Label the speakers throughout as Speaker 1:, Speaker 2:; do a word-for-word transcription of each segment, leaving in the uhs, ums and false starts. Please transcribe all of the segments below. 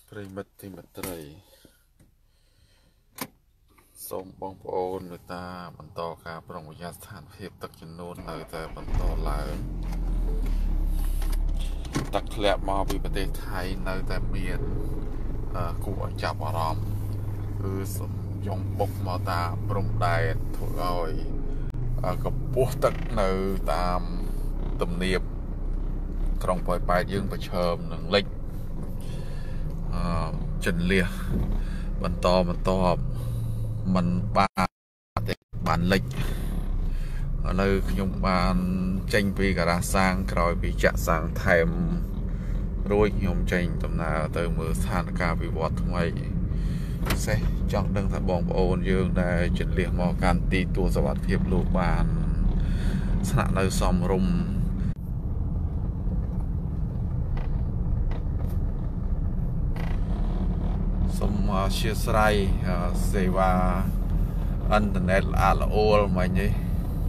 Speaker 1: ប្រិមិត្តទីមេត្រីសូមបងប្អូនមេត្តាបន្តការប្រុងប្រយ័ត្នស្ថានភាពទឹកជំនន់នៅតែបន្តឡើងទឹកធ្លាក់មកពីប្រទេសថៃនៅតែមានគួរឲ្យចាប់អារម្មណ៍គឺសំយងបុកមកតាមព្រំដែនធ្វើឲ្យកម្ពស់ទឹកនៅតាមទំនាបក្រុងប៉ោយប៉ែតយើងប្រឈមនឹងលិចអឺចន្លះបន្តបន្តមិនបានទេបានលិចឥឡូវខ្ញុំបានចេញពីការ៉ាសាងក្រោយពីចាក់សាំងថែមរួចខ្ញុំចេញដំណើរទៅមើលស្ថានភាពវិវត្តថ្មីពិសេសចង់ដឹងថាបងប្អូនយើងដែលជន្លះមកកាន់ទីទួលសុវត្ថិភាពលោកបានស្នាក់នៅសមរម្យសូមអធិស្ឋានសេវាអ៊ីនធឺណិតល្អល្អមិញនេះ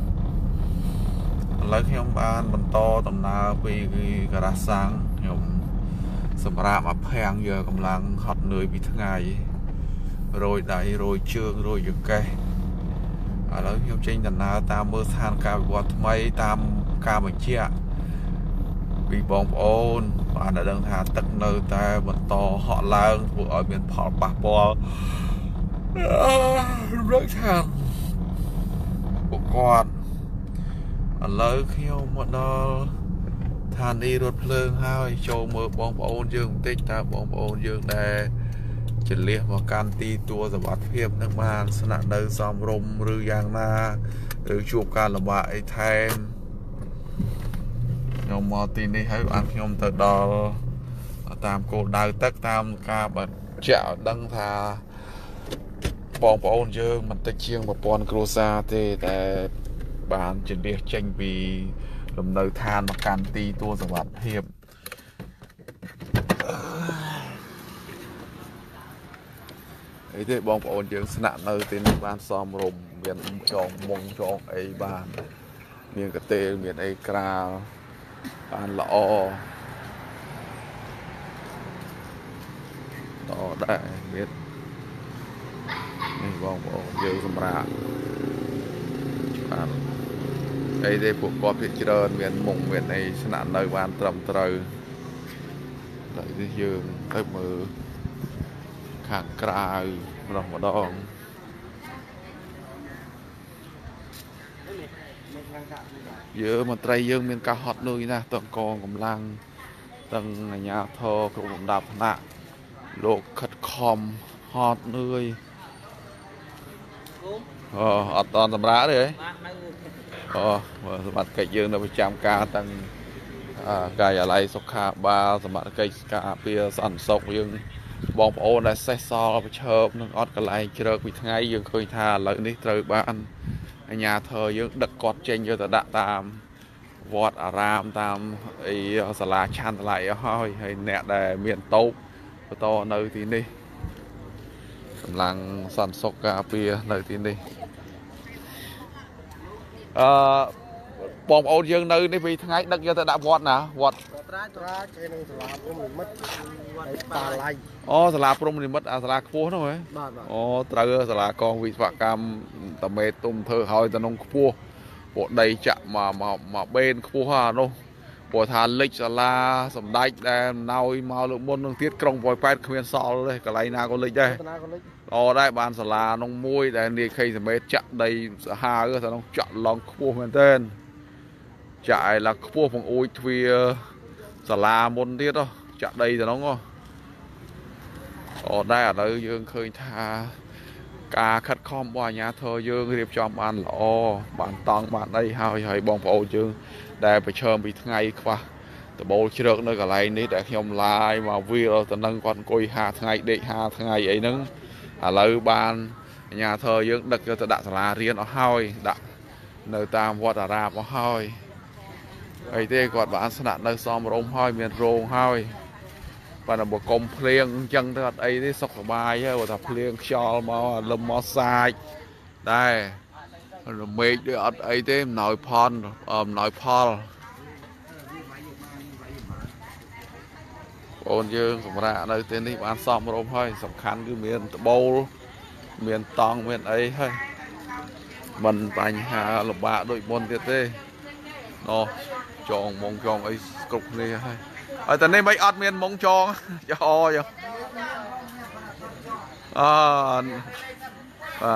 Speaker 1: ឥឡូវខ្ញុំបានបន្តដំណើរពីការ៉ាសាំងខ្ញុំសម្រាប់អាភាំងយកកម្លាំងហត់នឿយពីថ្ងៃរយដៃរយជើងរយចង្កេះឥឡូវខ្ញុំចេញដំណើរតាមមើលស្ថានភាពវិវត្តថ្មីតាមការបញ្ជាក់ពីបងប្អូនបានដឹងថាទឹកនៅតែបន្តហក់ឡើងធ្វើឲ្យមានផលប៉ះពាល់រឹកថាពួកគាត់ឥឡូវខ្ញុំមកដល់ស្ថានីយ៍រថភ្លើងហើយចូលមើលបងប្អូនយើងបន្តិចតើបងប្អូនយើងដែលចលះមកកាន់ទីទួលសុវត្ថិភាពនឹងបានស្នាក់នៅសមរម្យឬយ៉ាងណាឬជួបការលំបាកអីថែមខ្ញុំមកទីនេះហើយបានខ្ញុំទៅដល់តាមគោលដៅទឹកតាមការបញ្ជាក់ឲ្យដឹងថាបងប្អូនយើងមិនតិចជាងប្រព័ន្ធគ្រួសារទេតែបានជលះចេញពីលំនៅឋានមកកាន់ទីទួលសុវត្ថិភាពអីទេបងប្អូនយើងស្នាក់នៅទីនេះបានសមរម្យមានចងមុងចងអីបានមានកន្ទេលមានអីក្រាលបានល្អតដែរមាននេះបងប្អូនយើងសម្រាប់បានអីទេពួកគាត់ភាគច្រើនមានមុងមានអីស្នាក់នៅបានត្រឹមត្រូវតែនេះយើងទៅមើលខាងក្រៅម្ដងម្ដងយើងមន្ត្រីយើងមានការហត់នឿយណាស់ទាំងកងកម្លាំងទាំងអាជ្ញាធរគ្រប់លំដាប់ថ្នាក់លោកខិតខំហត់នឿយអូអត់តន់សម្រាប់ទេអូសមត្ថកិច្ចយើងនៅប្រចាំការទាំងការិយាល័យសុខាបាលសមត្ថកិច្ចការពារសន្តិសុខយើងបងប្អូនដែលសេះសល់ប្រឈមនឹងអត់កន្លែងជ្រើកពីថ្ងៃយើងឃើញថាឥឡូវនេះត្រូវបានអាជ្ញាធរយើងដឹកគាត់ចេញយកទៅដាក់តាមវត្តអារាមតាមអីសាលាឆាន់ថ្លៃហើយហើយអ្នកដែលមានតោកបន្តនៅទីនេះកម្លាំងសន្តិសុខការពារនៅទីនេះអឺបងប្អូនយើងនៅនេះពីថ្ងៃដឹកយកទៅដាក់វត្តណាវត្តត្រាចត្រាចឯនឹងសាលាព្រំនិមិត្តវត្តតាឡៃអូសាលាព្រំនិមិត្តអាសាលាខ្ពស់នោះហ៎បាទអូត្រូវសាលាកងវិស្វកម្មតាមេទុំធ្វើឲ្យទៅក្នុងខ្ពស់ពួកដីចាក់មកមកមកបេនខ្ពស់អានោះព្រោះថាលិចសាលាសម្ដេចដែលណោយមកលើកមុននឹងទៀតក្រុងប៉ោយប៉ែតគ្មានសល់ទេកន្លែងណាក៏លិចដែរល្អដែរបានសាលានោះមួយដែលនាយខេសមេតចាក់ដីសាហាវទៅក្នុងចាក់ឡងខ្ពស់មែនទែនចាក់ឯឡាខ្ពស់បង្អួចទ្វាសាលាមុនទៀតចាក់ដីទៅក្នុងអូដែរឥឡូវយើងឃើញថាការខិតខំរបស់អាជ្ញាធរយើងរៀបចំបានល្អបានតង់បានអីហើយហើយបងប្អូនយើងដែលប្រឈមពីថ្ងៃខ្វះដបូលជ្រឹកនៅកន្លែងនេះដែលខ្ញុំឡាយមកវាទៅនឹងគាត់អង្គុយហាថ្ងៃដេកហាថ្ងៃអីហ្នឹងឥឡូវបានអាជ្ញាធរយើងដឹកយកទៅដាក់សាលារៀនអស់ហើយដាក់នៅតាមវត្តអារាមអស់ហើយអីទេគាត់បានស្នាក់នៅសមរម្យហើយមានរោងហើយបានបើកុំភ្លៀងអញ្ចឹងទៅអត់អីទេសុខសប្បាយហើយបើថាភ្លៀងខ្យល់មកលឹមមកសាច់ដែររមេឃដូចអត់អីទេអំណោយផលអំណោយផលបโอนยืงสมระในเต้นนี้บ้านซ้อมรมให้สำคัญคือเมียนตะโบเมียนตองเมียนไอ้ให้มันปัญหาลำบากโดยบนเตี้ยเต้เนาะจองมงจองไอ้กรุบนี่ให้ไอ้แต่นี่ไม่อัดเมียนมงจองจะอยังอ่าอ่า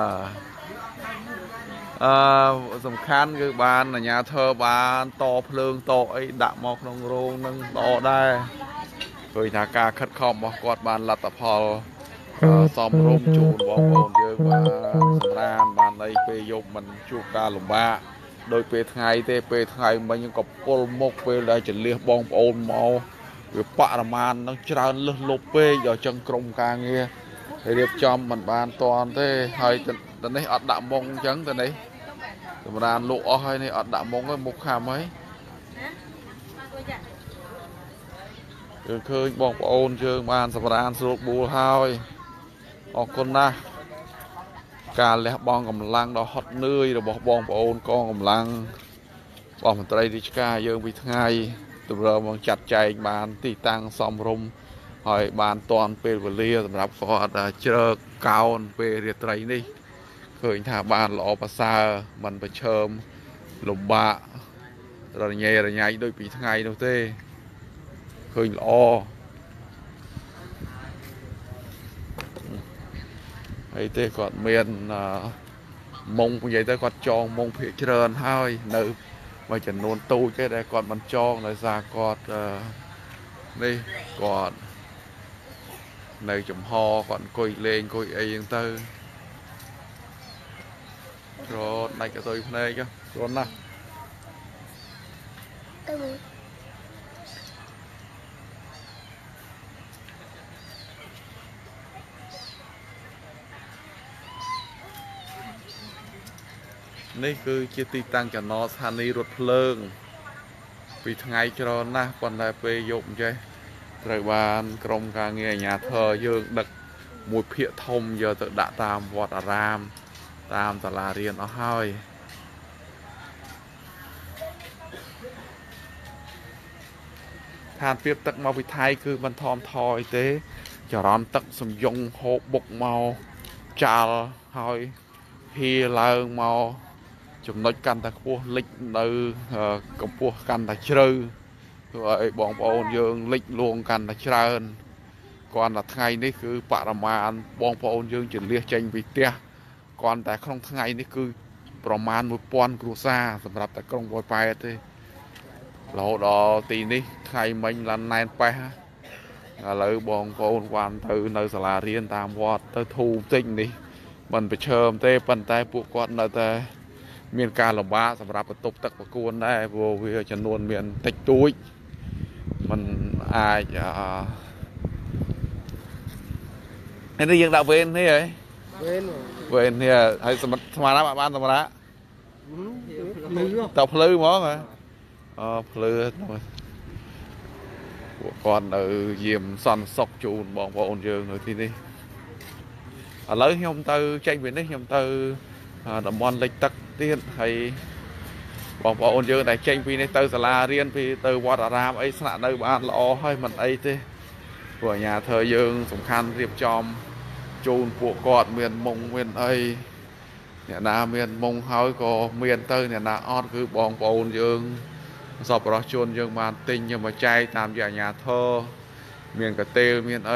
Speaker 1: อ่าสำคัญคือบานnhà thơบานต่อเพลิงต่อไอ้ดะหมอกนองโรงนึงต่อได้เคยนาการคัดคอมบอกกอดบานลัตพอลซ้อมร่มจูนบอกโอนเยอะว่าสำราญบานในเปยกมันจูกาหลุมบ้าโดยเปไงเตเปไงมันยังกับปลมกเปได้จะเลี้ยบองโอนเมาหรือปะละมานต้องจานเลือดลบเปยอย่าจังกรมกลางเงี้ยเรียบจอมมันบานตอนเต้ให้ตอนนี้อัดดะมงจังตอนนี้สำราญลูกอ้อยนี่อัดดะมงก็มุกขาไหมคือเคยบอกโอนเชิงบานสำราญสุกบูเฮาออกคนนะการเลี้ยบองกำลังดอกฮอตเนยเราบอกบองโอนกองกำลังบอกมันไตรดิชกาเยอะไปทั้งไงตัวเรามองจัดใจบานตีตังซอมรมหอยบานตอนเปรเลียสำหรับฟอดเจอเกาเปรเรียไตรนี่เคยท่าบานหล่อภาษามันไปเชิมหลุมบะเราเงี้ยเราใหญ่โดยปีทั้งไงนู่นเต้เคยหล่อไอ้เต้ก่อนเมียนมงใหญ่เต้ก่อนจองมงเพียเจริญให้เนื้อมาจะนวนตูแค่ได้ก่อนมันจองเลยซาก่อนนี่ก่อนในจุ่มฮอก่อนคุยเลงคุยไอ้ยังเต้รถในกระตุยเพลย์ก็รถนะนี่คือจิตติตังจากนอสถานีรถเพลิงปีทั้งไงจะรอนะก่อนได้ไปยกใจไตรบานกรมการเงินnhà thờ dươngดักมวยเพียทมgiờ tự đãตามวัดอารามตามตลาดเรียนเอาให้ทานเปรียบตักมาวิไทยคือมันทอมทอยเต้จะร้อนตักสมยงโหบกเมาจาลให้ฮีลาเมาจุดน้อยกันแต่พวกลิกในกับพวกกันแต่เชื่อไอ้บองโอนยังลิกลวงกันแต่เชื่อก่อนแต่ไงนี่คือปรมาณบองโอนยังจะเลี้ยใจวิเตียก่อนแต่ของไงนี่คือประมาณมือปอนกรูซาสำหรับแต่กรงบอยไปที่เราดอตีนี่ไงมันลันนายไปฮะเลยบองโอนวันtừ nơiสลาเรียนตามวัดtới thu tinhนี่มันไปเชิมเต้ปันแต่พวกก่อนเราแต่เมียนการลำบากสำหรับตบตักประกวนได้โว้ยจำนวนเมียนติดตุ้ยมันอายอ่าเห็นได้ยังดาวเวนนี่เลยเวนเนี่ยให้สมัครสมาร์ทบ้านสมาร์ทตบพลื้มั้งเหรออ๋อพลื้พวกก่อนเออเยี่ยมซันซอกจูนบอกว่าโอนเยอะหน่อยที่นี่lấy nhom tư tranh biển đấy nhom tư đầm mòn lịch tắc tiên hayบอกว่าโอนเยอะแต่เจงปีในเตอร์สลาเรียนปีเตอร์วัดอารามไอ้สนามในบ้านละอให้มันไอ้ที่หัวnhà thờ dươngสำคัญเรียบจอมจูนพวกกอดเมียนมงเมียนไอ้เนี่ยนาเมียนมงเฮาก็เมียนเตอร์เนี่ยนาออดคือบองโอนdươngสอบรอชนdươngมาติงยังมาใจตามอย่างnhà thờเมียนกระเตลเมียนไอ้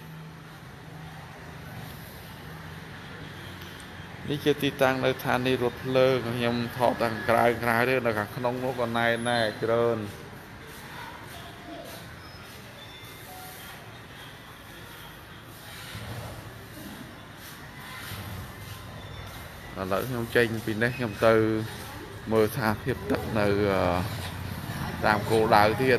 Speaker 1: นี่จะติดตั้งในฐานในรถเลิกยังถอดต่างกลายกลายด้วยนะครับขนมนกก่อนในแน่เกินแล้วยังเจงปีนี้ยังtừมือทาเทียบตัดในตามโกดาวที่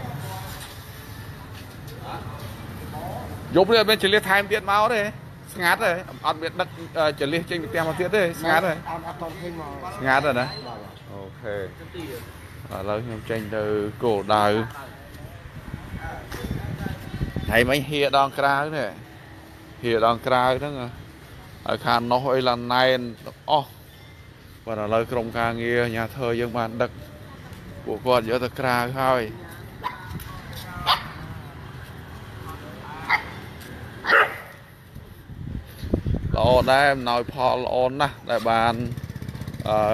Speaker 1: ยกเรือเป็นเฉลี่ยไทม์เตียนเมาเลยงาดเลยอัดเบ็ดดักจะเลี้ยงเจงเตียมมาเทียดเลยงาดเลยงาดเลยนะโอเคแล้วยังเจงtừโกดาวhay mấy hia đòn cào này hia đòn cào đó nghe ở khán nó hơi là này ô và là lời công ca nghe nhà thơ dân bạn đặc của con giữa thật cào thôi ល្អដែរអំណោយផលល្អណាស់ដែលបានអឺ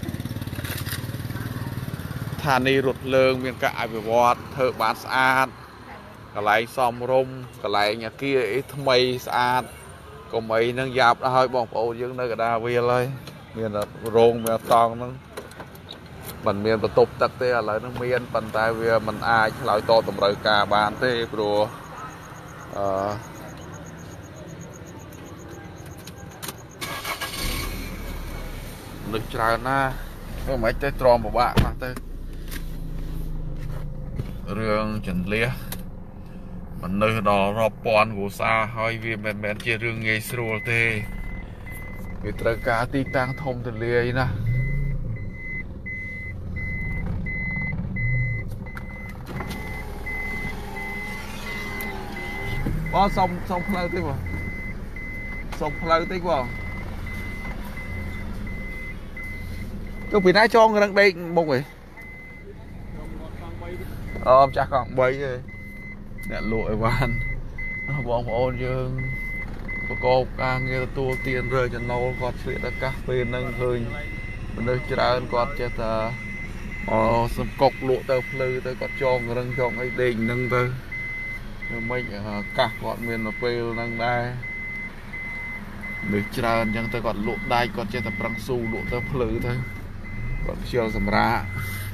Speaker 1: ឋានីរថភ្លើងមានការអភិវឌ្ឍធ្វើបានស្អាតកន្លែងសមរម្យកន្លែងអាគារអីថ្មីស្អាតកុំអីនឹងយ៉ាប់ដល់បងប្អូនយើងនៅកណ្ដាលវាលហើយមានរោងមានតង់ហ្នឹងមិនមានបន្ទប់ទឹកទេឥឡូវហ្នឹងមានប៉ុន្តែវាមិនអាចឆ្លើយតបតម្រូវការបានទេព្រោះអឺនឹកច្រើនណាធ្វើមិនទេទ្រាំពិបាកណាស់ទៅរឿងចន្លះមនុស្សដល់រាប់ពាន់គ្រួសារហើយវាមិនមែនជារឿងងាយស្រួលទេវាត្រូវការទីតាំងធំទូលាយណាបងសុំសុំផ្លូវតិចបងសុំផ្លូវតិចបងចុះពីណាចងរឹងដេកមុខហីអមចាស់កង់បីទេអ្នកលក់អីវ៉ាន់បងប្អូនយើងប្រកបការងារទទួលទានរើចំណូលគាត់ឆ្លៀតឱកាសពេលហ្នឹងឃើញមនុស្សច្រើនគាត់ចេះតែអូសំកុកលក់ទៅភ្លឺទៅគាត់ចងរឹងចងអីដេកហ្នឹងទៅមិនកាសគាត់មានទៅពេលហ្នឹងដែរមនុស្សច្រើនអញ្ចឹងទៅគាត់លក់ដាច់គាត់ចេះតែប្រឹងស៊ូលក់ទៅភ្លឺទៅគាត់ខ្ជិលសម្រាក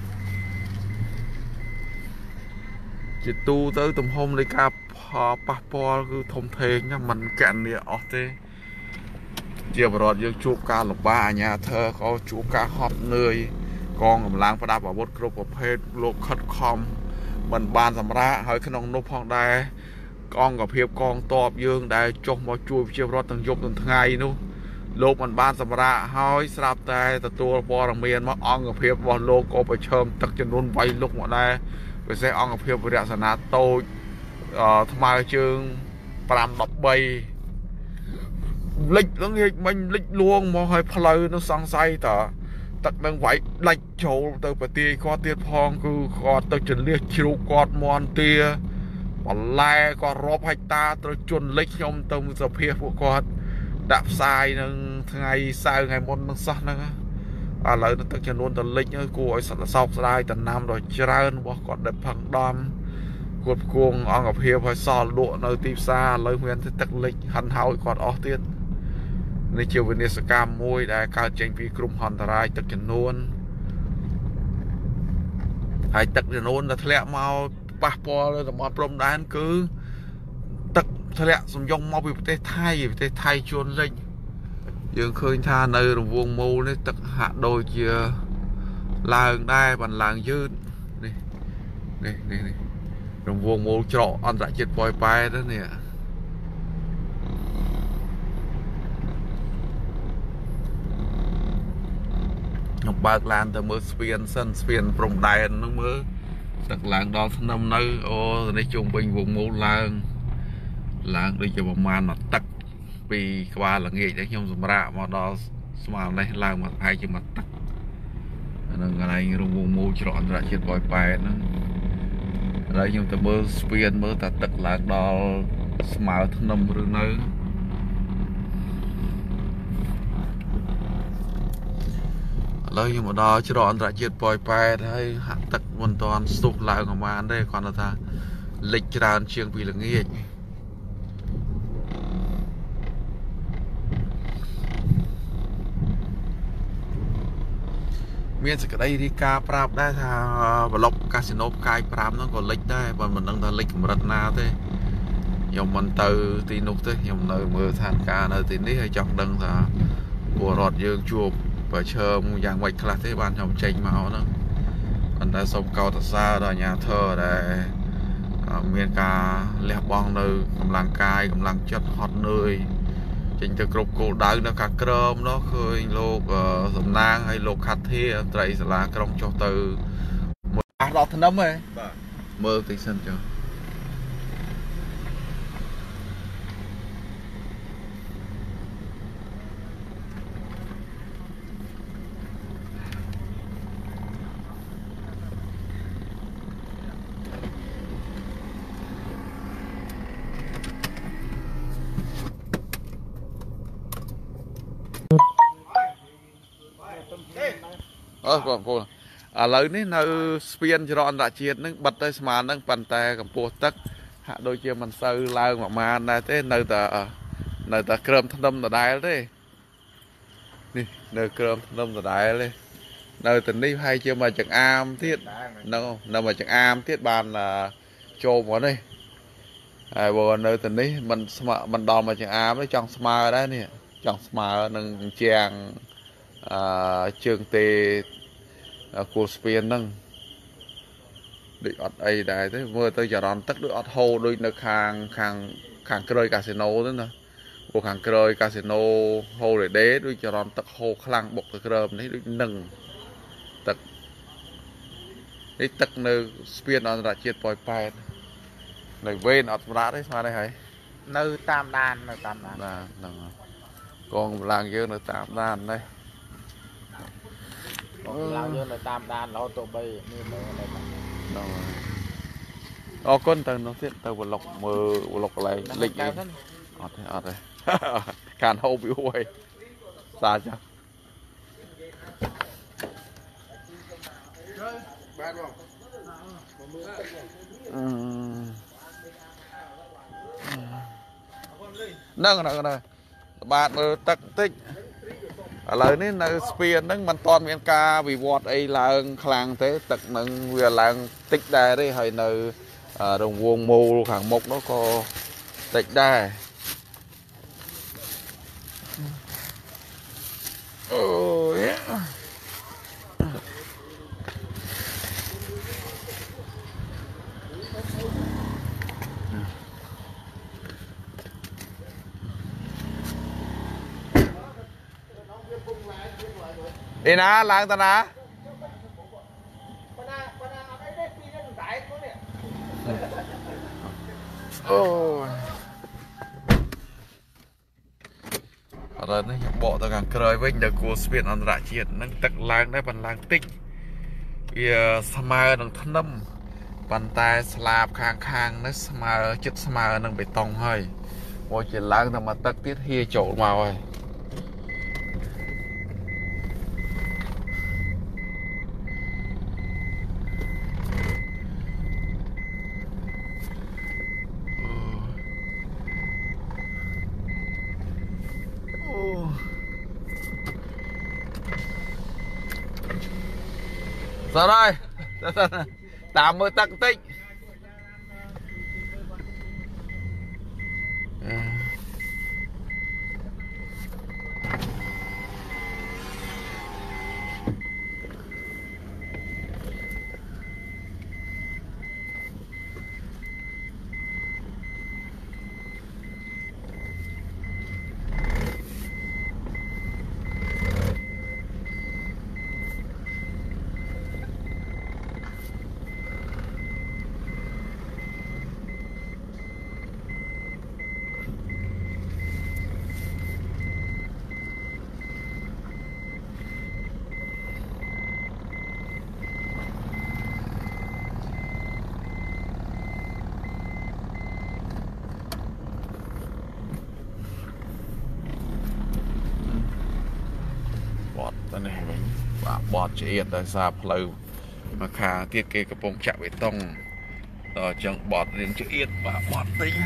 Speaker 1: ជាទូទៅទំហំនៃការប៉ះពាល់គឺធំធេងណាมันកណនីអស់ទេជាបរិវត្តយើងជួបការលំបាកអាញាធរក៏ជួបការហត់នឿយកងកម្លាំងប្រដាប់អាវុធគ្រប់ប្រភេទលោកខិតខំមិនបានសម្រាកហើយក្នុងនោះផងដែរកងកភាពកងតបយើងដែលចុះមកជួយប្រជាពលរដ្ឋទាំងយប់ទាំងថ្ងៃនោះលោកមិនបានសម្រាកហើយស្រាប់តែទទួលព័ត៌មានមកអង្គភាពរបស់លោកក៏ប្រឈមទឹកចំនួនវាយលុកមកដែរពិសេសអង្គភាពវិរៈសេនាតូចថ្មើរជើងប្រាំដប់បីលិចនឹងហិចមិញលិចលួងមកឲ្យផ្លូវនោះសង្ស័យតើទឹកនឹងវាយដាច់ចូលទៅប្រទាយគាត់ទៀតផងគឺគាត់ទៅចលះជ្រូកគាត់មន់ទាបន្លែគាត់រាប់ហិកតាត្រូវជន់លិចខ្ញុំទៅសភាពួកគាត់ដាក់ផ្សាយនឹងថ្ងៃសៅរ៍ថ្ងៃមុននឹងសោះហ្នឹងឥឡូវទឹកចំនួនតលិចគួរឲ្យសោកស្ដាយតំណាំដ៏ច្រើនរបស់គាត់ដែលផឹងដំគាត់គួងអង្គភាពឲ្យសល់លក់នៅទីផ្សារឥឡូវមានទឹកលិចហិនហោចគាត់អស់ទៀតនេះជាវិនិស្សកម្មមួយដែលកើតចេញពីគ្រោះហន្តរាយទឹកចំនួនហើយទឹកចំនួនដែលធ្លាក់មកប៉ះពាល់លើតំបន់ព្រំដែនគឺទឹកធ្លាក់សំយ៉ុងមកពីប្រទេសថៃប្រទេសថៃជួនលិចយើងឃើញថានៅរង្វង់មូលនេះទឹកហាក់ដូចជាឡើងដែរបានឡើងយឺតនេះនេះនេះនេះរង្វង់មូលច្រកអន្តរជាតិប៉ោយប៉ែតនេះខ្ញុំបើកឡានទៅមើលស្ពានសិនស្ពានព្រំដែនហ្នឹងមើលទឹកឡើងដល់ស្នឹមនៅអូនេះជុំវិញវងមូលឡើងឡើងដូចជាប្រមាណមកទឹកពីក្បាលល្ងាចដែលខ្ញុំសម្រាកមកដល់ស្មារនេះឡើងមកហើយជាមកទឹកហ្នឹងកន្លែងរង្វង់មូលច្រកអន្តរជាតិប៉ោយប៉ែតហ្នឹងឥឡូវខ្ញុំទៅមើលស្ពានមើលថាទឹកឡើងដល់ស្មើធ្នឹមឬនៅឥឡូវខ្ញុំមកដល់ច្រកអន្តរជាតិប៉ោយប៉ែតហើយហាក់ទឹកមិនទាន់ស្ទុះឡើងប្រហែលទេគាត់ថាលិចច្រើនជាងពីល្ងាចមានសេចក្តីរាយការណ៍ប្រាប់ដែរថាប្លុកកាស៊ីណូផ្កាយប្រាំហ្នឹងក៏លិចដែរប៉ុន្តែមិនដឹងថាលិចកម្រិតណាទេខ្ញុំមិនទៅទីនោះទេខ្ញុំនៅមើលស្ថានភាពនៅទីនេះហើយចង់ដឹងថាពលរដ្ឋយើងជួបប្រឈមយ៉ាងម៉េចខ្លះទេបានខ្ញុំចេញមកហ្នឹងប៉ុន្តែសូមកោតសរដល់អាជ្ញាធរដែលមានការលះបង់នៅកម្លាំងកាយកម្លាំងចិត្តហត់នឿយចេញទៅគ្រប់គោលដៅនៅខាងក្រោមនោះឃើញលោកសំណាងហើយលោកខាត់ធាត្រីសាលាក្រុងចុះទៅមើលអស់ដល់ធ្នឹមហ៎បាទមើលតិចសិនចុះអឺបងប្អូនឥឡូវនេះនៅស្ពានចរន្តរជាតិនឹងបិទទៅស្មាននឹងប៉ុន្តែកម្ពស់ទឹកហាក់ដូចជាមិនសូវឡើងប្រមាណដែរទេនៅតែនៅតែក្រើមធ្នឹមដដែលទេនេះនៅក្រើមធ្នឹមដដែលទេនៅទៅនេះហើយជាមកចង្អាមទៀតនៅនៅមកចង្អាមទៀតបានចូលមកនេះហើយបើនៅទៅនេះมันស្មើมันដល់មកចង្អាមទេចង់ស្មើដែរនេះចង់ស្មើនឹងជាងអឺជើងទេគូស្ពានហ្នឹងដូចអត់អីដែរទេមើលទៅចរន្តទឹកដូចអត់ហូរដូចនៅខាងខាងខាងក្រោយកាស៊ីណូទៅណាព្រោះខាងក្រោយកាស៊ីណូហូររ៉េដេដូចចរន្តទឹកហូរខ្លាំងបុកទៅក្រើមនេះដូចនឹងទឹកនេះទឹកនៅស្ពានអន្តរជាតិប៉ោយប៉ែតនៅវេនអត់សម្រាប់ទេស្មានទេហើយ
Speaker 2: នៅតាមដាននៅតាមដាន
Speaker 1: បាទហ្នឹងកងកម្លាំងយើងនៅតាមដាននេះ
Speaker 2: កម្លាំងយើងនៅតាមដានរហូតទៅបីនេះមើលនៅហ្នឹង
Speaker 1: អរគុណទៅនោះទៀតទៅប្លុកមើលប្លុកកន្លែងលិចអីអត់ទេអត់ទេខានហូបយូរហើយសាចាបាទបងអឺហ្នឹងហ្នឹងហ្នឹងបាទមើលទឹកតិចឥឡូវនេះនៅស្ពានហ្នឹងมันតន់មានការវិវត្តអីឡើងខ្លាំងទេទឹកនឹងវាឡើងតិចដែរទេហើយនៅរង្វង់មូលខាងមុខនោះក៏តិចដែរអូយđi ná lang ta ná ôi rồi nó bộ tao càng cười với nhờ cô spiên ăn rạ chiết nó tật lang đấy bàn lang tích vì smile đằng thân năm bàn tay slab khang khang nó smile chất smile đang bị tông hơi mỗi chuyện lang tao mà tật tiết hia chỗ màu rồi sao đây tạm mới tắc tích này mình bọt chỉ tại sao lâu mà khá tiết kê cái bông chạm bê tông rồi chẳng bọt đến chữ yết và bọt tính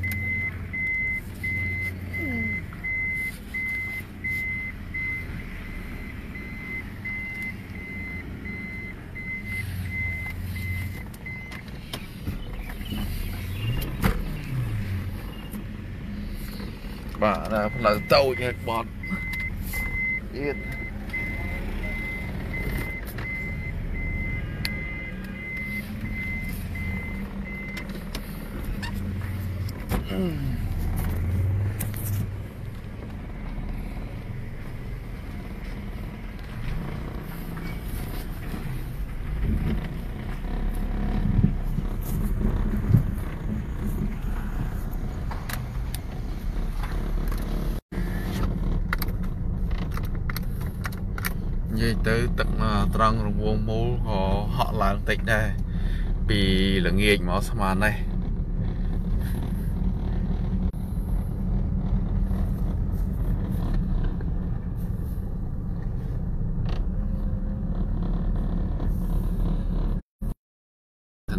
Speaker 1: bà là là tàu nhật bọt yết vậy tới tận trăng rồng vuông mũ họ họ làm tịch đây vì là nghiệt mà sao này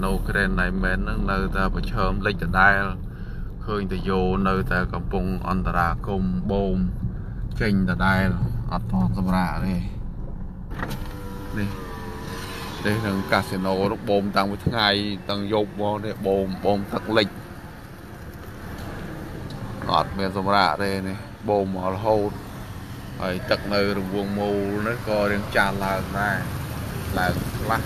Speaker 1: โนเกรนในเมนนั่งในแต่ประชมเล็กจะได้เคยแต่โยในแต่กำปงอันตรากรมโบมเก่งแต่ได้อัดทองสำราเลยนี่đây là casino nó bom tăng với ngày tăng dầu bom này bom bom thật lịch ngọt miền sông rạ đây này bom ở hâu rồi tận nơi đường vuông mù nó coi đang tràn là này là lắc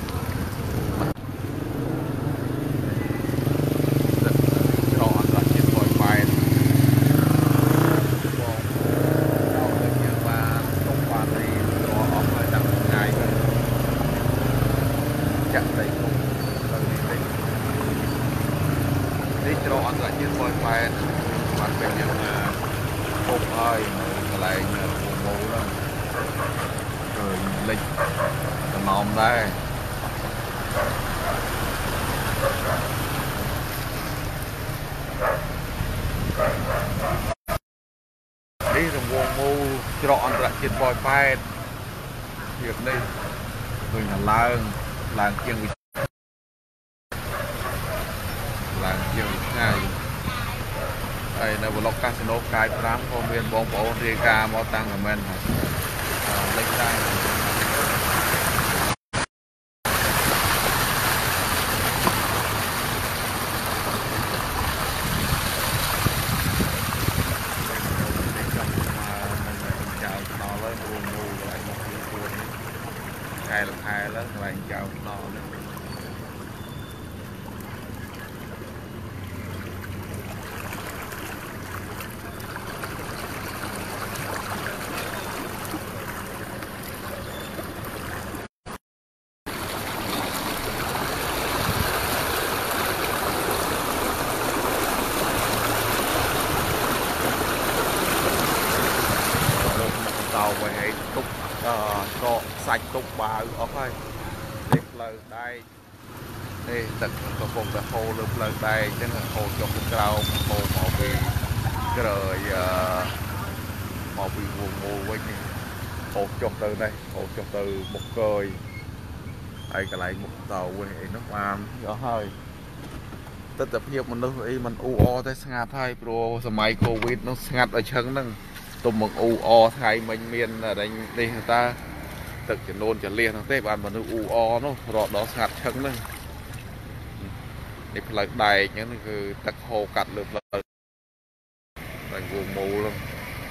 Speaker 1: đi cho anh lại như coi phải mặt bên những hộp hơi lại vùng mù đó rồi lịch tầm nòm đây đi rồi vùng mù cho anh lại trên coi phải việc đi người là làng làng chiêng làng chiêng ngày đây là một lọc casino cái tám con viên bóng bóng riêng mô tăng ở bên lên đây hai lần hai lớn các bạn chào nó tàu về hệ túc cọ sạch túc bà ở đây liệt lời đây đây tận có vùng là hồ lực lời đây chứ là hồ cho cái cao hồ màu vì cái rồi màu vì vùng mù với hồ chọc từ đây hồ chọc từ một cơi đây cái lại một tàu về hệ nước am rõ hơi tất tập hiệp mình đâu ý mình u o tới ngạt thay pro sớm covid nó ngạt ở chân nâng tụm một u o thay mình miền ở đây đi người ta thực hiện luôn cho liền thằng tép ăn mà nó u o nó rọt đó sạt chân nữa đi lại đầy những cái tật hồ cắt lượt lời thành vùng mù luôn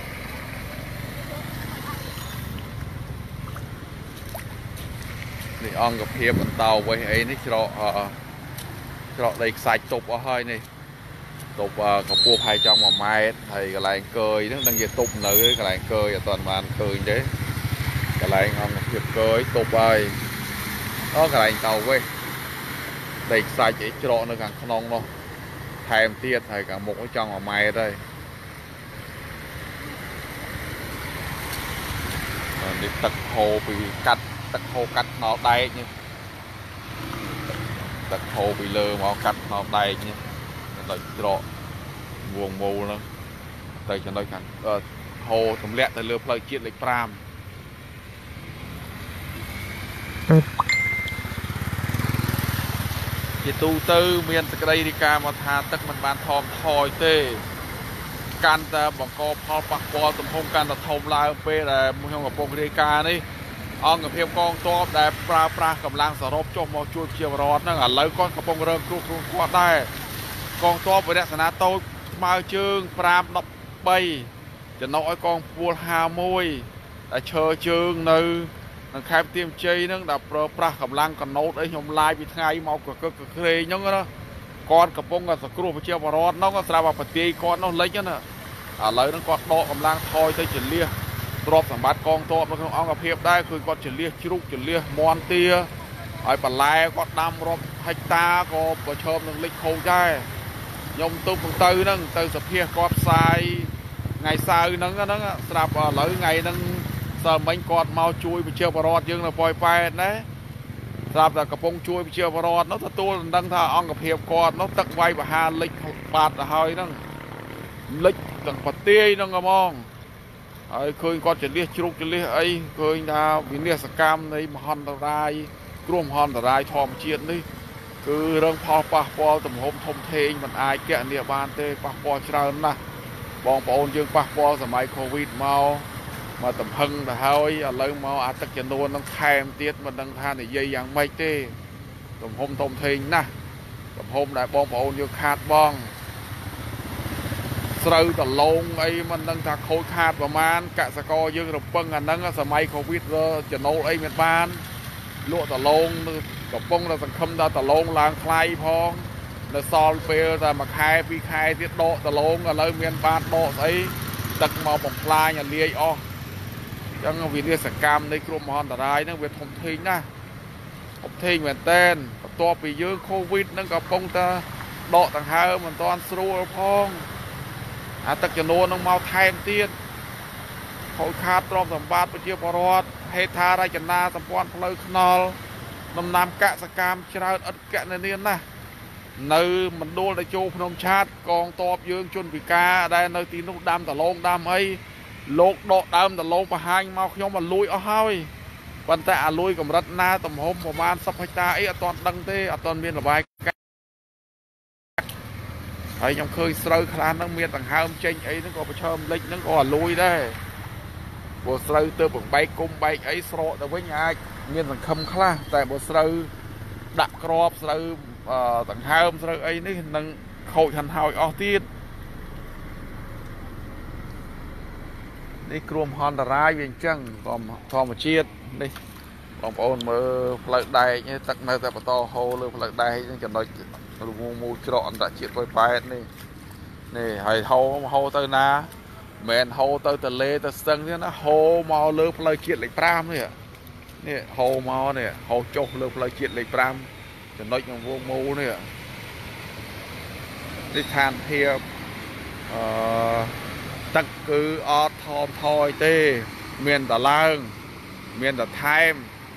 Speaker 1: thì on gặp hiệp bằng tàu với ấy nó cho cho đây sạch tục ở hơi này tục có buộc hai trong mà mai thầy cái lại cười nó đang về tục nữ cái lại cười và toàn bàn cười thế cái lại ông hiệp cười tục ơi đó cái lại tàu với đây sai chỉ cho nó càng non đâu thèm tiết thầy cả một cái trong mà mai đây đi tật hồ bị cắt tật hồ cắt nó đây như tật hồ bị lơ mà cắt nó đây như là trọ vuông mù nữa đây cho nó cảnh ờ, hồ thùng lẹ từ lừa phơi chiết lịch pram chỉ tu tư miền từ đây đi ca mà thà tất mình bàn thòm thòi tê can ta bằng co phao bạc co tụm không can là thòm lai p là mua không gặp bông đi ca đi ông gặp thêm con to đại pra pra cầm lang sờ rốp cho mò chui chiều rót nó là lấy con gặp bông rơm cua cua qua đây con to với đại sản tôi mau chương pram đọc bay cho nói con vua hà môi đã chờ chương nơi khai tiêm chơi nó đã pro pra cầm lang còn nốt ấy nhom lai bị ngay mau cực cực cực khê nhung đó con cặp bông là sờ cua với chiều rót nó có sao mà tì con nó lấy chứ nè à lấy nó con đọ cầm lang thôi tới chuyển liaรอบสมบัติกองตัวมันเอากับเพียบได้คือก็จะเลี้ยชุกจะเลี้ยมอนเตียไอ้ปลายก็ดำรอบให้ตาก็ประชมหนึ่งเล็กโคได้ยมตุ้มตือนั่งตือสเพียกอดทรายไงทรายนั่งนั่งสลับหรือไงนั่งสมัยกอดเมาช่วยไปเชี่ยวปลอดยังเราปล่อยไปนะสลับแต่กระพงช่วยไปเชี่ยวปลอดnóตัวดังท่าเอากับเพียบกอดnóตักไว้แบบหาเล็กปาดหอยนั่งเล็กตั้งปะเตี้ยนั่งก็มองไอ้เคยก็จะเลี้ยชุกจะเลี้ยไอ้เคยดาววินเลียสกรรมในมหันตรายกลุ่มหันตรายทอมเชียนนี่เคគឺរឿងផលប៉ះពាល់ទំហំធំធេងមិនអាចគណនាបានទេប៉ះពាល់ច្រើនណាស់បងប្អូនយើងប៉ះពាល់សម័យ Covid មកមកទំហឹងទៅហើយឥឡូវមកអាទឹកចំនួននឹងថែមទៀតមិនដឹងថានិយាយយ៉ាងម៉េចទេទំហំធំធេងណាស់ទំហំដែលបងប្អូនយើងខាតបងស្រូវតឡងអីមិនដឹងថាខូចខាតប្រមាណកសិករយើងរំពឹងអាហ្នឹងសម័យ Covid ចំណូលអីមិនបានលក់តឡងកំពុងតែសង្ឃឹមថាតឡងឡើងថ្លៃផងនៅសល់ពេលតែមួយខែពីរខែទៀតដកតឡងឥឡូវមានបានដកស្អីទឹកមកបំផ្លាញលាយអស់អញ្ចឹងវិនិស្សកម្មនៃគ្រោះមហន្តរាយហ្នឹងវាធំធេងណាស់ធំធេងមែនតើបន្ទាប់ពីយើង Covid ហ្នឹងកំពុងតែដកដង្ហើមមិនទាន់ស្រួលផងអាទឹកចំនួននឹងមកថែមទៀតខូចខាតទ្រព្យសម្បត្តិប្រជាពលរដ្ឋហេដ្ឋារចនាសម្ព័ន្ធផ្លូវថ្នល់ដំណាំកសិកម្មច្រើនឥតកណនាណាស់នៅមណ្ឌលតេជោភ្នំឆាតកងទ័ពយើងជនពិការដែលនៅទីនោះដាំតឡងដាំអីលោកដកដើមតឡងបង្ហាញមកខ្ញុំមកលួយអស់ហើយប៉ុន្តែអាលួយកម្រិតណាទំហំប្រមាណសិបហិកតាអីអត់ទាន់ដឹងទេអត់ទាន់មានរបាយការណ៍ហើយខ្ញុំឃើញស្រូវខ្លះហ្នឹងមានដង្ហើមចេញអីហ្នឹងក៏ប្រឈមលិចហ្នឹងក៏អាលួយដែរព្រោះស្រូវទៅបង្បែកគុំបែកអីស្រកទៅវិញអាចមានសង្ឃឹមខ្លះតែបើស្រូវដាក់ក្របស្រូវដង្ហើមស្រូវអីនេះនឹងខូចហិនហោចអស់ទៀតនេះគ្រោះមហន្តរាយវាអញ្ចឹងធម្មជាតិនេះបងប្អូនមើលផ្លូវដែកទឹកនៅតែបន្តហូរលើផ្លូវដែកហ្នឹងចំណុចរងមូលច្រកអន្តរជាតិប៉ោយប៉ែតនេះនេះហើយហូរហូរទៅណាមិនហូរទៅទលេទៅស្ទឹងទៀតណាហូរមកលើផ្លូវជាតិលេខប្រាំនេះនេះហូរមកនេះហូរចុះលើផ្លូវជាតិលេខប្រាំចំណុចក្នុងវងមូលនេះនេះឋានភាពអឺទឹកគឺអត់ថមថយទេមានតែឡើងមានតែថែម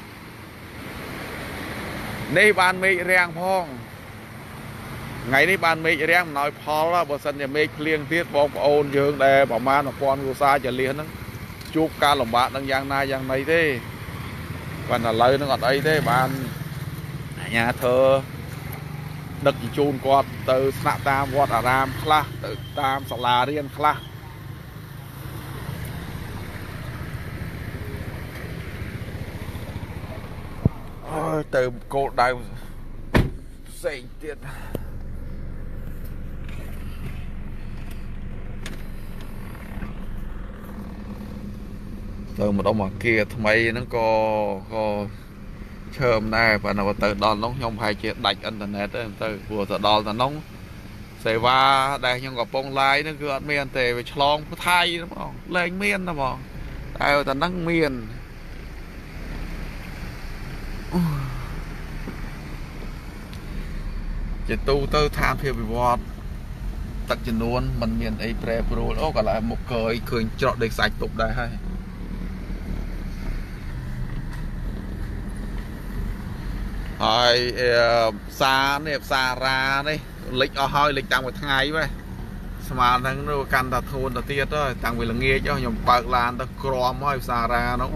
Speaker 1: នេះបានមេឃរាំងផងថ្ងៃនេះបានមេឃរាំងមិនឲ្យផលបើសិនជាមេឃភ្លៀងទៀតបងប្អូនយើងដែលប្រមាណmộtពាន់គ្រួសារចលៀសហ្នឹងជួបការលំបាកនឹងយ៉ាងណាយ៉ាងណីទេប៉ុន្តែឥឡូវហ្នឹងអត់អីទេបានអាជ្ញាធរដឹកជញ្ជូនគាត់ទៅស្នាក់តាមវត្តអារាមខ្លះទៅតាមសាលារៀនខ្លះអើយទៅគោលដៅផ្សេងទៀតទៅម្ដុំអាគារថ្មីហ្នឹងក៏ក៏ឈើមដែរប៉ុន្តែទៅដល់នោះខ្ញុំប្រហែលជាដាច់អ៊ីនធឺណិតទៅទៅព្រោះទៅដល់ទៅនោះសេវាដែលខ្ញុំកំពុងឡាយហ្នឹងគឺអត់មានទេវាឆ្លងថៃហ្មងលែងមានហ្មងតែតែហ្នឹងមានជាទូទៅឋានភាពវិវត្តទឹកចំនួនมันមានអីប្រែប្រួលអូកន្លែងមុខកើយឃើញច្រកដេកសាច់ទប់ដែរហើយហើយផ្សារនេះផ្សាររានេះលិចអស់ហើយលិចតាំងពីថ្ងៃហ្នឹងស្មានហ្នឹងនោះកាន់តែធូនទៅទៀតទៅតាំងពីល្ងាចខ្ញុំបើកឡានទៅក្រំហើយផ្សាររានោះ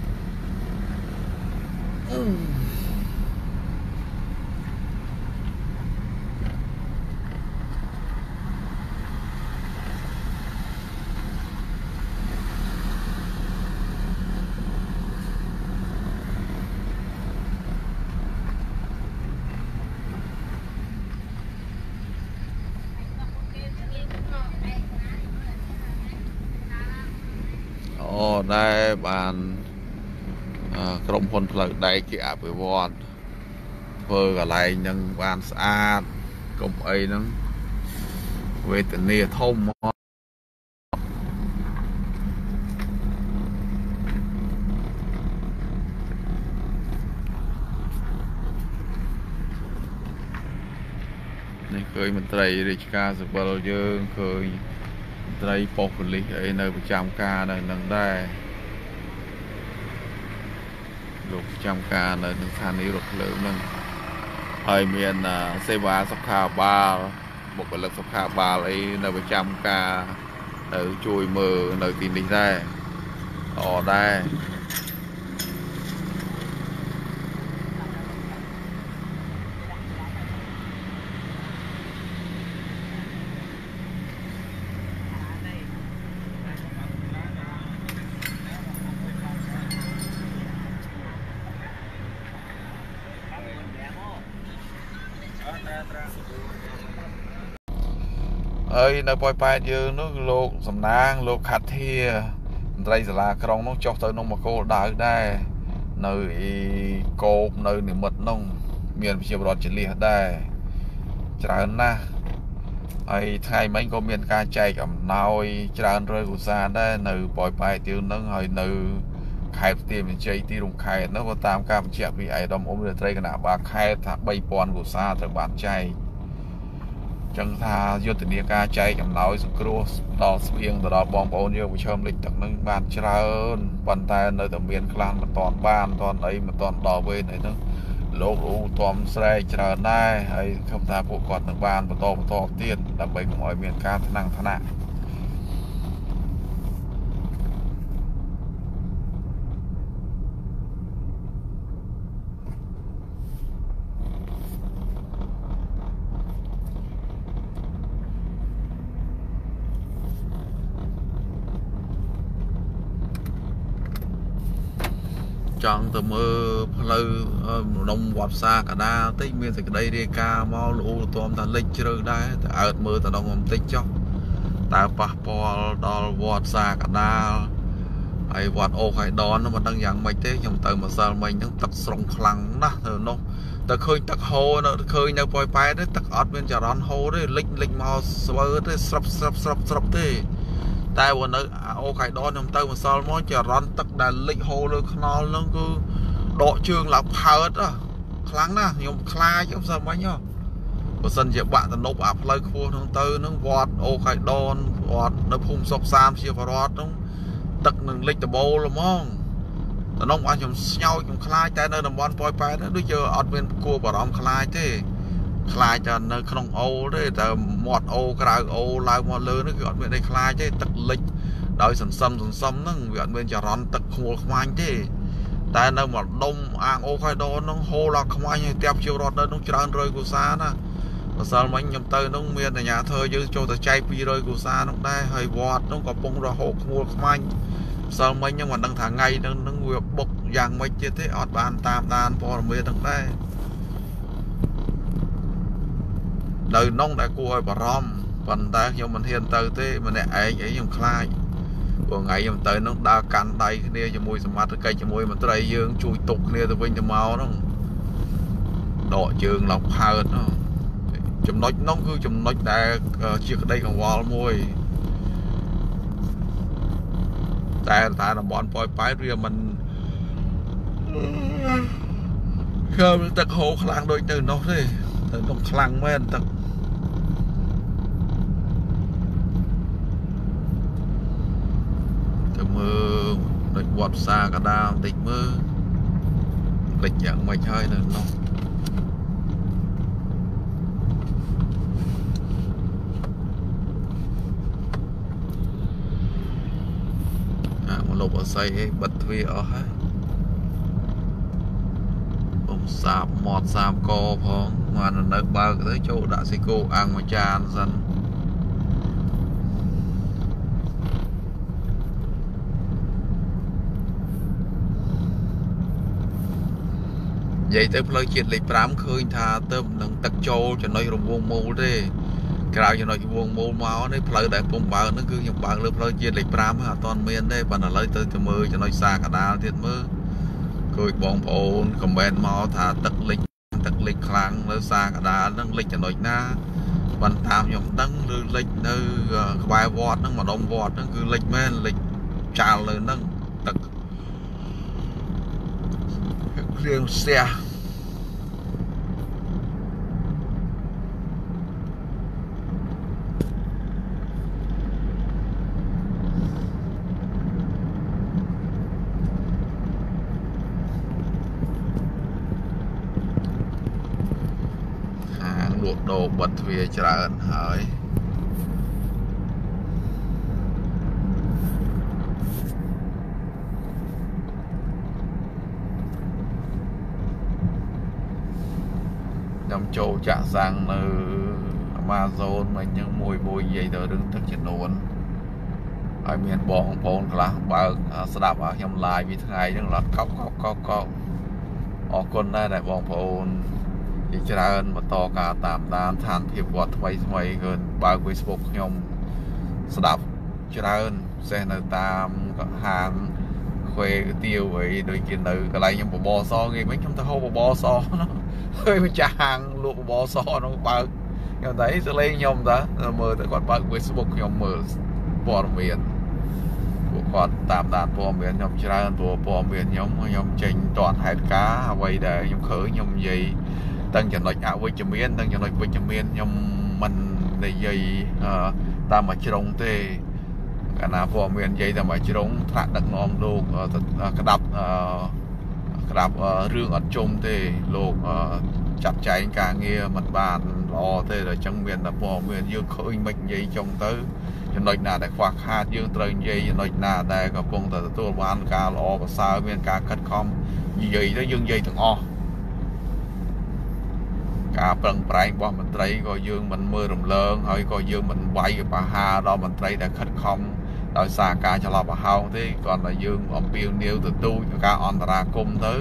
Speaker 1: អូដែរបានក្រុមហ៊ុនផ្លូវដែកគេអភិវឌ្ឍធ្វើកន្លែងហ្នឹងបានស្អាតកុំអីហ្នឹងវេទនាធំមកនេះឃើញមន្ត្រីរាជការសិវិលយើងឃើញត្រីប៉ុស្តិ៍ប៉ូលីសអីនៅប្រចាំការនៅនឹងដែរលោកប្រចាំការនៅនឹងស្ថានីយ៍រថភ្លើងហ្នឹងហើយមានសេវាសុខាភិបាលបុគ្គលិកសុខាភិបាលអីនៅប្រចាំការទៅជួយមើលនៅទីនេះដែរល្អដែរ hơi nơi bòi bài dương nó lột sầm nang lột khát thia đây là trong nó cho tới nó mà cô đào đây nơi cô nơi niệm mật nông miền phía bờ chỉ liệt đây trả na ai thay mấy con miền ca chạy cầm nồi trả rơi của xa đây nơi bòi bài tiêu nó hơi nơi khai tiền mình chơi tiêu đồng khai nó có tam cam chẹt vì ai đom ôm được đây cái nào bà khai thạc bay pon của xa từ bạn chạy chẳng thà vô tình địa ca chạy cầm nói sụp cua đo spiêng từ đó bom bồn vô buổi chôm lịch tận nâng bàn trơn bàn tay nơi tầm miền clan mà toàn ban toàn ấy mà toàn đò về này nó lỗ lỗ toàn xe trơn này hay không thà bộ còn tầng ban mà to mà to tiền đặc biệt mọi miền ca năng thà nặng chọn từ mưa lư đông quạt xa cả đa tích miền thì đây đi ca mau lũ tôm ta lịch chơi đây ở mưa ta đông ông tích cho ta pa po đo quạt xa cả đa ai quạt ô khai đón nó mà đang dạng mấy thế trong từ mà sao mình nó tật sòng khăng đó rồi nó ta khơi tật hồ nó khơi nhau bòi bay đấy tật ọt bên chả đón hồ đấy lịch lịch màu sờ đấy sập sập sập sập thế tạiวันนั้นโอไข่ดอนยำเตอร์มาซอลมอนจะร้อนตักแต่ลิโฮเลยขนอนแล้วก็โดดเชิงหลับเพิดอ่ะครั้งน่ะยำคลายยำสมัยเนาะพอสันจะบะตะนบอับเลยครัวทั้งเตอร์นั่งวอดโอไข่ดอนวอดในภูมิศกสามเชียร์ฟรอดต้องตักหนึ่งลิตรโบละมองแต่น้องอันยำเงายำคลายแต่ในน้ำบอลปล่อยไปนะด้วยเจออัดเป็นกลัวบารอมคลายเท่คลายจะในขนมโอ้ได้แต่หมดโอกระไรโอลายหมดเลยนั่นคืออัดเป็นได้คลายใช่ตักลิกโดยสันซ้ำสันซ้ำนั่งเวียนเป็นจะร้อนตักหัวขมายใช่แต่ในหมดดมอ่างโอไข่โดนน้องโฮลขมายให้เตียบเชียวรอดเลยน้องจานเลยกูซานะภาษามันยำเตยน้องเมียนในnhà thơยืดโจแต่ใจปีเลยกูซาน้องได้เฮ้ยวอดน้องกับปงระหกหัวขมายภาษามันยังมันตั้งทางไงน้องน้องเวียบกอย่างไม่เจ็ดที่อดบานตามดานพอเมียตั้งได้đời nông đã cua bà rom phần ta cho mình hiện từ thế mình lại ấy ấy dùng khai của ngày dùng tới nó đa cắn tay kia cho mùi sầm mặt cây cho mùi mà tới đây dương chui tục kia từ bên cho màu nó đỏ trường lọc hơn nó chấm nói nó cứ chấm nói đã chia cái đây còn vào mùi ta ta là bọn poi phái ria mình khơi tật hồ khlang đôi từ nó thế nó khlang men tật mưa lịch quạt xa cả đào tịch mưa lịch nhận mày chơi nữa nó à một lục ở xây bật vi ở hết ông sạp mọt sạp co phong mà nó nơi bao tới chỗ đã xây cô ăn mà tràn dần vậy tới lời chuyện lịch tám khơi tha tôm nâng tắc châu cho nó rồng vuông mù đi cái cho nó vuông mù máu đấy lời đại phong bão nó cứ dùng bão lớp lời chuyện lịch tám hả toàn miền đây và là lời tới từ mưa cho nó xa cả đào thiệt mưa cười bóng ồn comment máu thả tắc lịch tắc lịch kháng nó xa cả đá nâng lịch cho nó na bàn tam nhom đăng lư lịch nơi vài vọt nó mà đông vọt nó cứ lịch men lịch tràn lên nâng tắc riêng xe hàng luộc đồ bật về tràn hỏi nhằm châu trả sang nơi Amazon mình những mùi mùi dây tờ đứng thức trên nôn ở miền bóng bóng là bà sẽ đạp ở nhằm lại vì thứ này là cóc cóc cóc cóc ở con đây này bóng bóng อีกច្រើនបន្តការតាមដានឋានភាពវត្តថ្មីថ្មីគឺបើក Facebook ខ្ញុំស្ដាប់ច្រើនផ្សេងនៅតាមហាងខ្វេទាវអីដូចជានៅកន្លែងខ្ញុំបបសគេវិញខ្ញុំទៅហូបបបសឃើញម្ចាស់ហាងលក់បបសនោះបើកខ្ញុំតែសលេងខ្ញុំតាមើលតែគាត់បើក Facebook ខ្ញុំមើលព័ត៌មានពួកគាត់តាមដានព័ត៌មានខ្ញុំច្រើនព្រោះព័ត៌មានខ្ញុំខ្ញុំចេញតនហេតុការអ្វីដែលខ្ញុំឃើញខ្ញុំនិយាយទាំងចំណុចអវិជ្ជមានទាំងចំណុចវិជ្ជមានខ្ញុំមិននិយាយតាមមួយជ្រុងទេកាលណាព័ត៌មាននិយាយតែមួយជ្រុងថ្នាក់ដឹកនាំលោកក្តាប់ក្តាប់រឿងអត់ជុំទេលោកចាត់ចែងការងារមិនបានល្អទេដល់អញ្ចឹងមានតែព័ត៌មានយើងឃើញមិននិយាយចុងទៅចំណុចណាដែលខ្វះខាតយើងត្រូវនិយាយចំណុចណាដែលកំពុងតែទទួលបានការល្អប្រសើរមានការខិតខំនិយាយទៅយើងនិយាយទាំងអស់ការប្រឹងប្រែងរបស់មន្ត្រីក៏យើងមិនមើលរំលងហើយក៏យើងមិនវាយបហាដល់មន្ត្រីដែលខិតខំដោយសារការច្រឡប់ប្រហោងទេគ្រាន់តែយើងអំពាវនាវទទូចការអន្តរាគមន៍ទៅ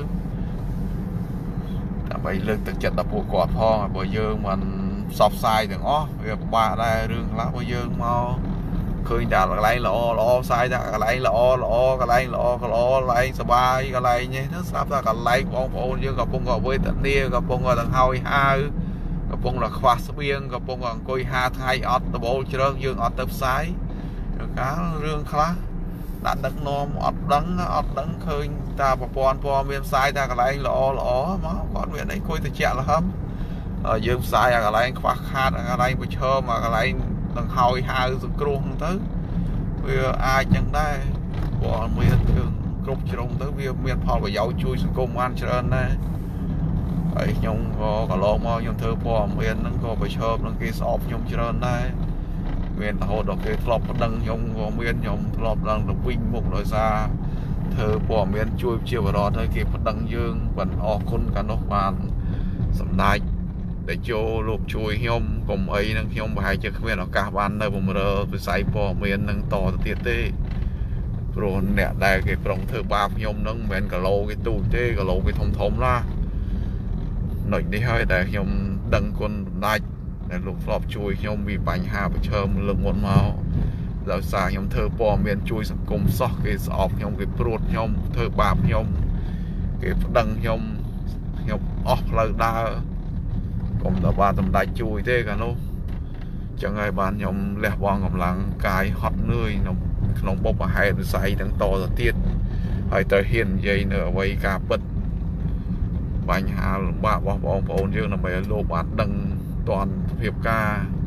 Speaker 1: ដើម្បីលើកទឹកចិត្តដល់ពួកគាត់ផងបើយើងមិនផ្សព្វផ្សាយទាំងអស់វាពិបាកដែររឿងខ្លះបើយើងមកឃើញតែកន្លែងល្អល្អផ្សាយតែកន្លែងល្អល្អកន្លែងល្អល្អកន្លែងសុបាយកន្លែងនេះស្រាប់តែកន្លែងបងប្អូនយើងកំពុងក៏វេទនាកំពុងក៏ទាំងហើយហាវកំពុងតែខ្វះស្បៀងកំពុងក៏អង្គុយហាថ្ងៃអត់ដបូលជ្រើងយើងអត់ទៅផ្សាយកាលរឿងខ្លះដាក់ដឹកនាំអត់ដឹងអត់ដឹងឃើញតាប្រព័ន្ធព័ត៌មានផ្សាយតែកន្លែងល្អល្អមកគាត់មានអីគួយទៅជាក់លហំយើងផ្សាយអាកន្លែងខ្វះខាតអាកន្លែងប្រឈមអាកន្លែងដង្ហើយហាវសង្គ្រោះទៅវាអាចចឹងដែរព័ត៌មានយើងគ្រប់ជ្រុងទៅវាមានផលប្រយោជន៍ជួយសង្គមបានច្រើនដែរហើយខ្ញុំក៏កន្លងមកខ្ញុំធ្វើព័ត៌មានហ្នឹងក៏ប្រឈមនឹងគេស្អប់ខ្ញុំច្រើនដែរមានរហូតដល់គេធ្លាប់ប្តឹងខ្ញុំក៏មានខ្ញុំធ្លាប់ឡើងទៅវិញមុខដោយសារធ្វើព័ត៌មានជួយជាបរិបទហើយគេប្តឹងយើងបានអរគុណកាលនោះបានសម្ដេចដែលចូលលោកជួយខ្ញុំកុំអីនឹងខ្ញុំប្រហែលជាគ្មានឱកាសបាននៅបំរើវិស័យព័ត៌មាននឹងតទៅទៀតទេព្រោះអ្នកដែលគេប្រុងធ្វើបាបខ្ញុំនឹងមិនមែនគីឡូគេទូចទេគីឡូគេធំធំណានៅនេះហើយដែលខ្ញុំដឹងគុណសម្ដេចដែលលោកធ្លាប់ជួយខ្ញុំពីបញ្ហាប្រឈមលើកមុនមកដោយសារខ្ញុំធ្វើព័ត៌មានជួយសង្គមសោះគេស្អប់ខ្ញុំគេព្រួតខ្ញុំធ្វើបាបខ្ញុំគេប្តឹងខ្ញុំខ្ញុំអស់ផ្លូវដើរកុំដល់បានសម្ដេចជួយទេកាលនោះចឹងហើយបានខ្ញុំលះបង់កម្លាំងកាយហត់នឿយក្នុងក្នុងបុព្វហេតុវិស័យទាំងតទៅទៀតហើយទៅហ៊ាននិយាយនៅអ្វីការពិតបញ្ហាលំបាករបស់បងប្អូនយើងដើម្បីឲ្យលោកបានដឹងតនភាពការ